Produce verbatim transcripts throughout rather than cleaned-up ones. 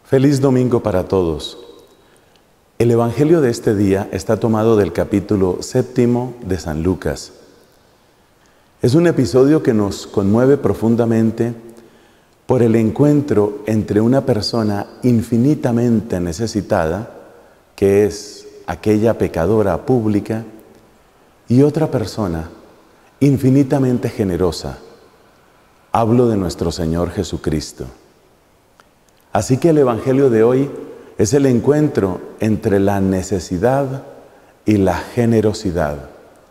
Feliz domingo para todos. El Evangelio de este día está tomado del capítulo séptimo de San Lucas. Es un episodio que nos conmueve profundamente por el encuentro entre una persona infinitamente necesitada, que es aquella pecadora pública, y otra persona infinitamente generosa. Hablo de nuestro Señor Jesucristo. Así que el Evangelio de hoy es el encuentro entre la necesidad y la generosidad.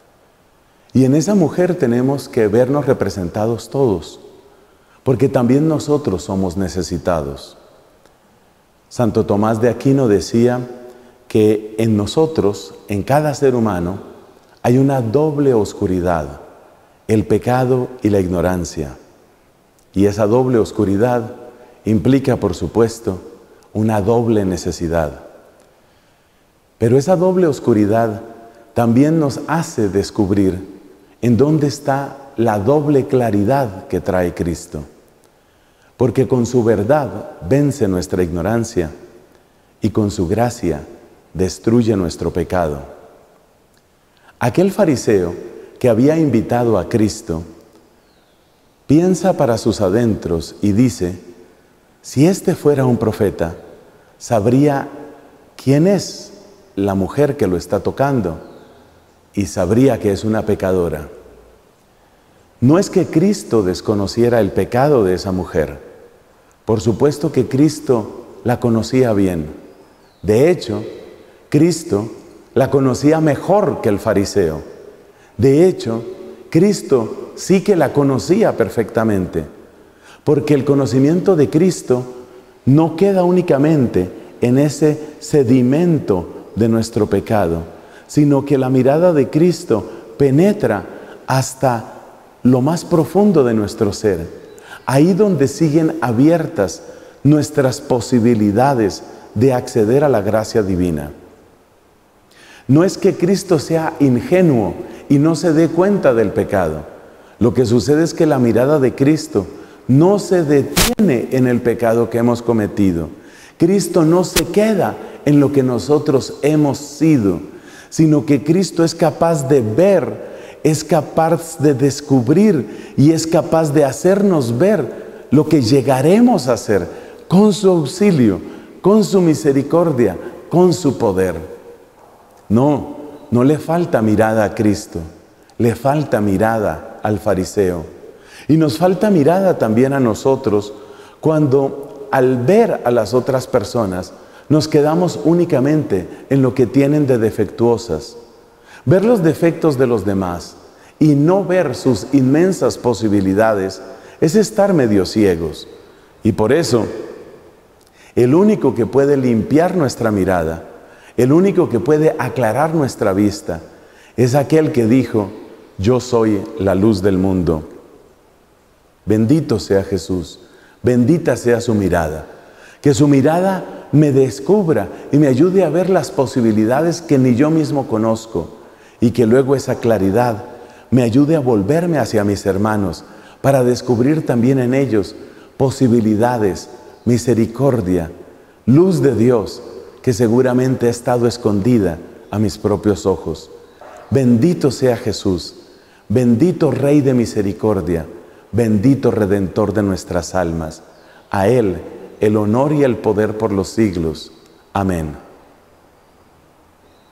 Y en esa mujer tenemos que vernos representados todos, porque también nosotros somos necesitados. Santo Tomás de Aquino decía que en nosotros, en cada ser humano, hay una doble oscuridad, el pecado y la ignorancia. Y esa doble oscuridad implica, por supuesto, una doble necesidad. Pero esa doble oscuridad también nos hace descubrir en dónde está la doble claridad que trae Cristo. Porque con su verdad vence nuestra ignorancia y con su gracia destruye nuestro pecado. Aquel fariseo que había invitado a Cristo piensa para sus adentros y dice: si este fuera un profeta, sabría quién es la mujer que lo está tocando y sabría que es una pecadora. No es que Cristo desconociera el pecado de esa mujer. Por supuesto que Cristo la conocía bien. De hecho, Cristo la conocía mejor que el fariseo. De hecho, Cristo sí que la conocía perfectamente. Porque el conocimiento de Cristo no queda únicamente en ese sedimento de nuestro pecado, sino que la mirada de Cristo penetra hasta lo más profundo de nuestro ser, ahí donde siguen abiertas nuestras posibilidades de acceder a la gracia divina. No es que Cristo sea ingenuo y no se dé cuenta del pecado. Lo que sucede es que la mirada de Cristo no se detiene en el pecado que hemos cometido. Cristo no se queda en lo que nosotros hemos sido, sino que Cristo es capaz de ver, es capaz de descubrir y es capaz de hacernos ver lo que llegaremos a ser con su auxilio, con su misericordia, con su poder. No, no le falta mirada a Cristo, le falta mirada al fariseo. Y nos falta mirada también a nosotros cuando al ver a las otras personas nos quedamos únicamente en lo que tienen de defectuosas. Ver los defectos de los demás y no ver sus inmensas posibilidades es estar medio ciegos. Y por eso, el único que puede limpiar nuestra mirada, el único que puede aclarar nuestra vista, es aquel que dijo: yo soy la luz del mundo. Bendito sea Jesús, bendita sea su mirada. Que su mirada me descubra y me ayude a ver las posibilidades que ni yo mismo conozco. Y que luego esa claridad me ayude a volverme hacia mis hermanos para descubrir también en ellos posibilidades, misericordia, luz de Dios que seguramente ha estado escondida a mis propios ojos. Bendito sea Jesús, bendito Rey de misericordia, bendito Redentor de nuestras almas. A Él el honor y el poder por los siglos. Amén.